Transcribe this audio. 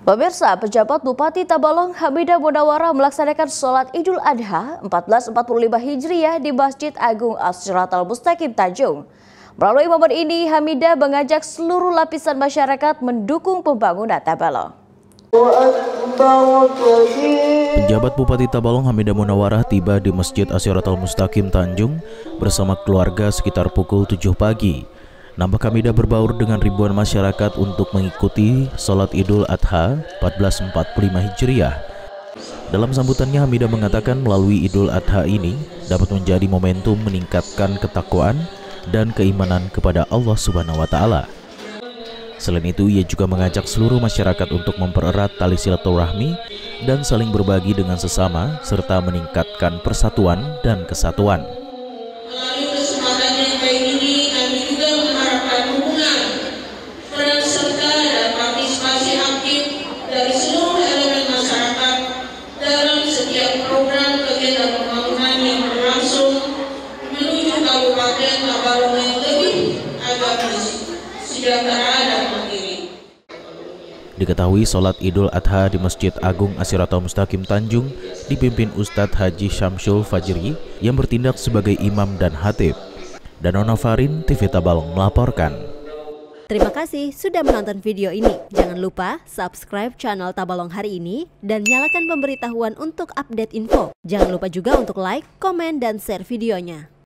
Pemirsa, pejabat Bupati Tabalong Hamidah Munawwarah melaksanakan sholat Idul Adha 1445 Hijriah di Masjid Agung As-Siratal Mustaqim Tanjung. Melalui momen ini, Hamidah mengajak seluruh lapisan masyarakat mendukung pembangunan Tabalong. Penjabat Bupati Tabalong Hamidah Munawwarah tiba di Masjid As-Siratal Mustaqim Tanjung bersama keluarga sekitar pukul 7 pagi. Nampak Hamidah berbaur dengan ribuan masyarakat untuk mengikuti sholat Idul Adha 1445 Hijriah. Dalam sambutannya, Hamidah mengatakan melalui Idul Adha ini dapat menjadi momentum meningkatkan ketakwaan dan keimanan kepada Allah Subhanahu wa Ta'ala. Selain itu, ia juga mengajak seluruh masyarakat untuk mempererat tali silaturahmi dan saling berbagi dengan sesama serta meningkatkan persatuan dan kesatuan. Melalui kesempatan yang baik ini, kami juga mengharapkan dukungan, peran serta dan partisipasi aktif dari seluruh elemen masyarakat dalam setiap program kegiatan pembangunan yang berlangsung menuju Kabupaten Tabalong yang lebih agamis, sejahtera dan mandiri. Diketahui sholat Idul Adha di Masjid Agung As-Siratal Mustaqim Tanjung dipimpin Ustadz Haji Syamsul Fajri yang bertindak sebagai imam dan khatib. Danona Farin, TV Tabalong melaporkan. Terima kasih sudah menonton video ini. Jangan lupa subscribe channel Tabalong Hari Ini dan nyalakan pemberitahuan untuk update info. Jangan lupa juga untuk like, komen, dan share videonya.